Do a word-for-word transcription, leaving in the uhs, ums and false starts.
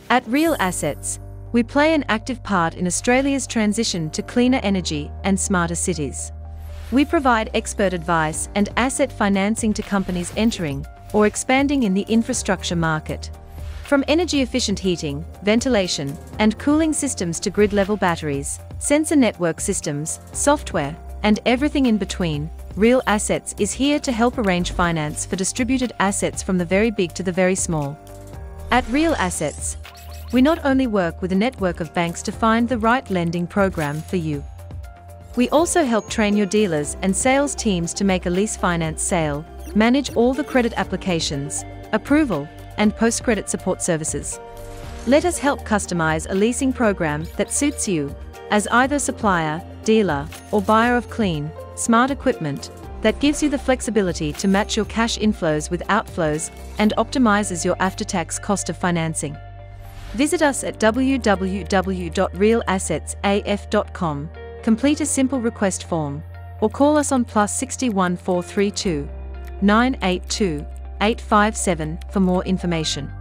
At Real Assets, we play an active part in Australia's transition to cleaner energy and smarter cities. We provide expert advice and asset financing to companies entering or expanding in the infrastructure market. From energy-efficient heating, ventilation, and cooling systems to grid-level batteries, sensor network systems, software, and everything in between, Real Assets is here to help arrange finance for distributed assets from the very big to the very small. At Real Assets, we not only work with a network of banks to find the right lending program for you. We also help train your dealers and sales teams to make a lease finance sale, manage all the credit applications, approval, and post-credit support services. Let us help customize a leasing program that suits you, as either supplier, dealer, or buyer of clean, smart equipment that gives you the flexibility to match your cash inflows with outflows and optimizes your after-tax cost of financing. Visit us at w w w dot real assets a f dot com, complete a simple request form, or call us on plus six one four three two, nine eight two, eight five seven for more information.